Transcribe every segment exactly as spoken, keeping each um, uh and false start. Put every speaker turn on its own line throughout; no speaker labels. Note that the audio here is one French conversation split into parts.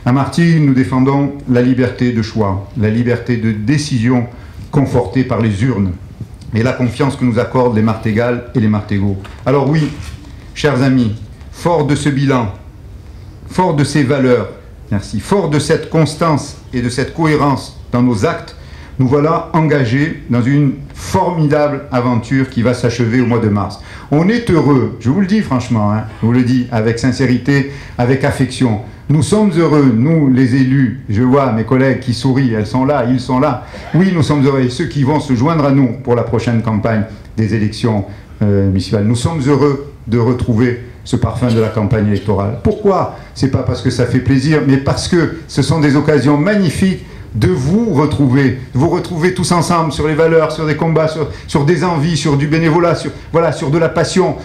À Martigues, nous défendons la liberté de choix, la liberté de décision confortée par les urnes et la confiance que nous accordent les Martégal et les Martégots. Alors oui, chers amis, fort de ce bilan, fort de ces valeurs, merci, fort de cette constance et de cette cohérence dans nos actes, nous voilà engagés dans une formidable aventure qui va s'achever au mois de mars. On est heureux, je vous le dis franchement, hein, je vous le dis avec sincérité, avec affection. Nous sommes heureux, nous les élus, je vois mes collègues qui sourient, elles sont là, ils sont là. Oui, nous sommes heureux, et ceux qui vont se joindre à nous pour la prochaine campagne des élections euh, municipales. Nous sommes heureux de retrouver ce parfum de la campagne électorale. Pourquoi? C'est pas parce que ça fait plaisir, mais parce que ce sont des occasions magnifiques de vous retrouver, vous retrouver tous ensemble sur les valeurs, sur des combats, sur, sur des envies, sur du bénévolat, sur, voilà, sur de la passion.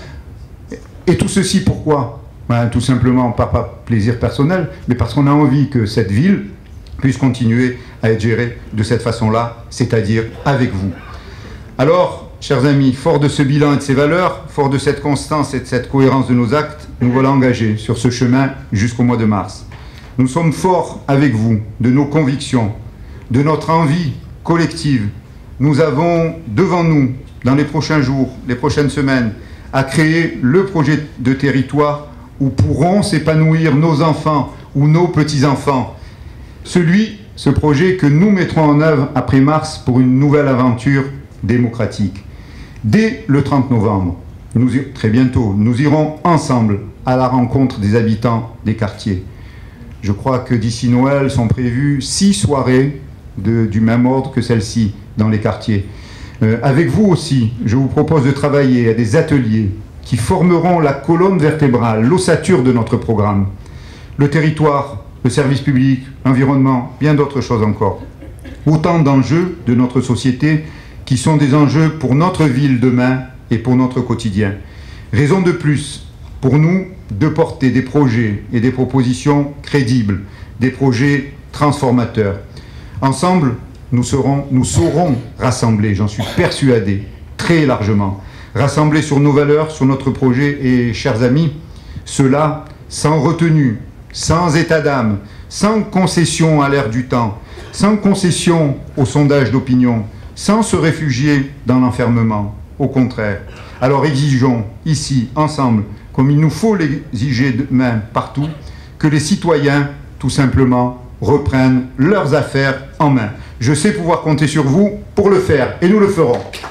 Et tout ceci, pourquoi? Ben, tout simplement, pas par plaisir personnel, mais parce qu'on a envie que cette ville puisse continuer à être gérée de cette façon-là, c'est-à-dire avec vous. Alors, chers amis, fort de ce bilan et de ces valeurs, fort de cette constance et de cette cohérence de nos actes, nous voilà engagés sur ce chemin jusqu'au mois de mars. Nous sommes forts avec vous de nos convictions, de notre envie collective. Nous avons devant nous, dans les prochains jours, les prochaines semaines, à créer le projet de territoire où pourront s'épanouir nos enfants ou nos petits-enfants. Celui, ce projet que nous mettrons en œuvre après mars pour une nouvelle aventure démocratique. Dès le trente novembre, nous, très bientôt, nous irons ensemble à la rencontre des habitants des quartiers. Je crois que d'ici Noël sont prévues six soirées de, du même ordre que celle-ci dans les quartiers. Euh, avec vous aussi, je vous propose de travailler à des ateliers qui formeront la colonne vertébrale, l'ossature de notre programme. Le territoire, le service public, l'environnement, bien d'autres choses encore. Autant d'enjeux de notre société qui sont des enjeux pour notre ville demain et pour notre quotidien. Raison de plus pour nous de porter des projets et des propositions crédibles, des projets transformateurs. Ensemble, nous, serons, nous saurons rassembler, j'en suis persuadé, très largement, rassembler sur nos valeurs, sur notre projet, et chers amis, cela sans retenue, sans état d'âme, sans concession à l'ère du temps, sans concession au sondage d'opinion, sans se réfugier dans l'enfermement, au contraire. Alors exigeons ici, ensemble, comme il nous faut l'exiger demain partout, que les citoyens, tout simplement, reprennent leurs affaires en main. Je sais pouvoir compter sur vous pour le faire, et nous le ferons.